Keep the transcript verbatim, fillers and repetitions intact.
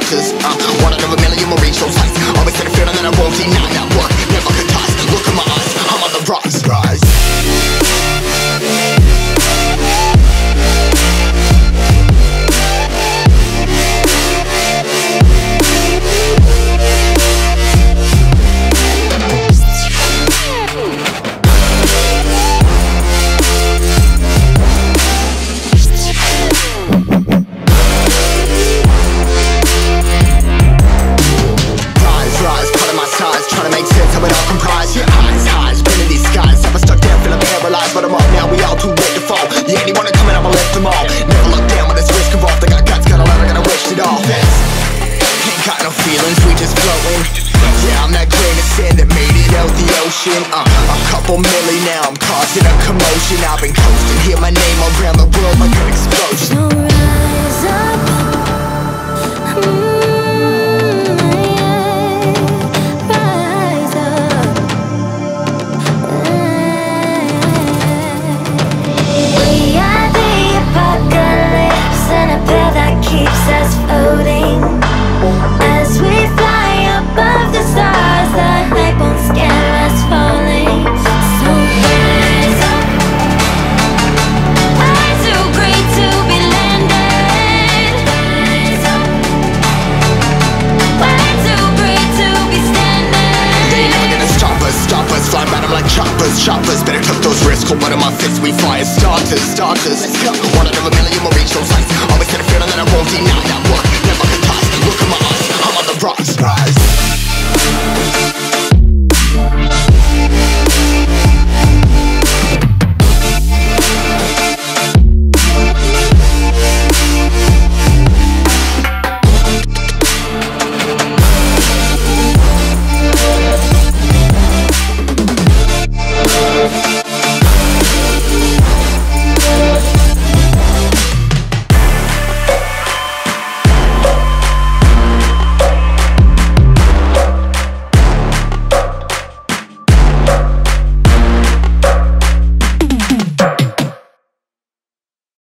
starters. Uh, one out of a million will reach those heights. Always had a feeling that I won't deny that work. Never could toss. Look in my eyes, I'm on the rise. Rise. But I'm up now, we all too late to fall. Yeah, anyone coming, I'ma lift them all. Never look down when there's risk involved. I got guts, got a lot, I gotta wish it all. Ain't got no feelings, we just floating. Yeah, I'm that grain of sand that made it out the ocean. Uh, a couple milli now, I'm causing a commotion. I've been coasting, hear my name around the world like an explosion. So rise up. Mm. Keeps us floating as we fly above the stars. The hype won't scare us falling. So rise up. We're too great to be landed. Rise up. We're too great to be standing. They ain't never gonna stop us, stop us. Flying by them like choppers, choppers. Better took those risks. Hold one of my fists, we fire starters, starters. Let's go. One out of a million will reach those heights. Always had a feeling that I won't deny that work. Never could toss. Look in my eyes, I'm on the rise.